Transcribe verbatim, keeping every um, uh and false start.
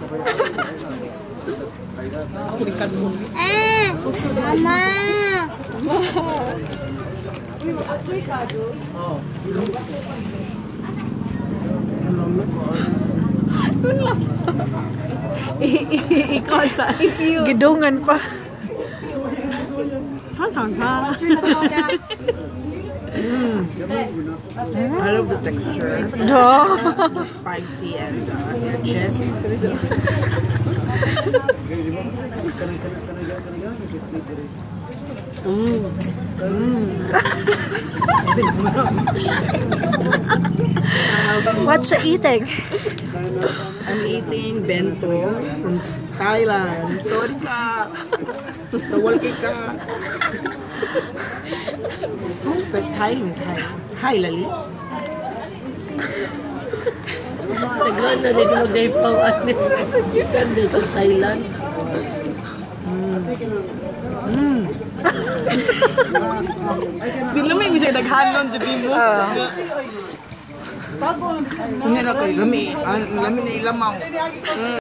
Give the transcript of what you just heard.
Eh, Mama. Tulas. Ikaw sa Gidungan pa. Mm. I love the texture. Do. The spicy and uh, edges. Mm. Mm. What you eating? I'm eating bento from Thailand. Sorry ka. Sawal ka. The Thai Thai. Hi, Lali. Tagal na rin mo dahil pang ano. Kan dito Thailand. Mm. Di naman yung siya naghanon dyan mo. Hindi na kayo. Lami. Lami na ilamaw.